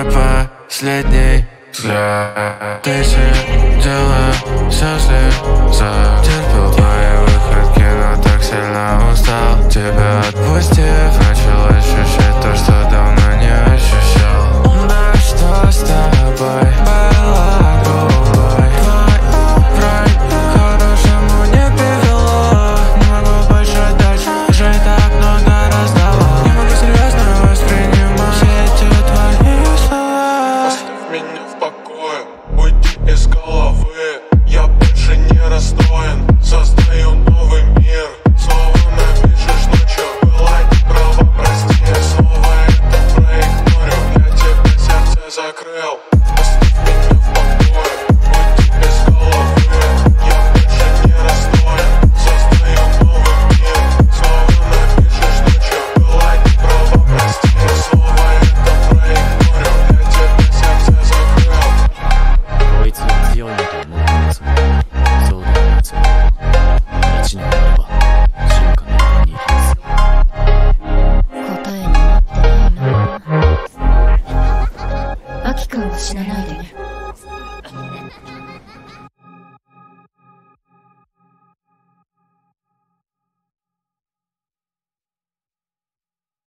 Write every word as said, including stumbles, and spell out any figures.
твой последний взгляд. Ты сидела вся в слезах, терпел твои выходки, но так сильно устал. Тебя отпустив, начал ощущать то, что давно не ощущал. Да что с тобой было губой? Твой рай к хорошему не привело. Не могу больше дальше, уже и так много раздавал. Не могу серьезно воспринимать все эти твои слова. Оставь меня в покое, уйди из головы. Я больше не расстроен, создаю новый мир. Снова напишешь ночью, была неправа, прости. Снова это проигнорю, я тебе сердце закрыл. Оставь меня в покое, уйди из головы. Я больше не расстроен, создаю новый мир. Снова напишешь ночью, была неправа, прости. Снова это проигнорю, я тебе сердце закрыл. こいつは強いんだと思ってます。そうだよ、やつは。一年あれば進化の方に行きます。 答えになってないな。アキ君は死なないでね。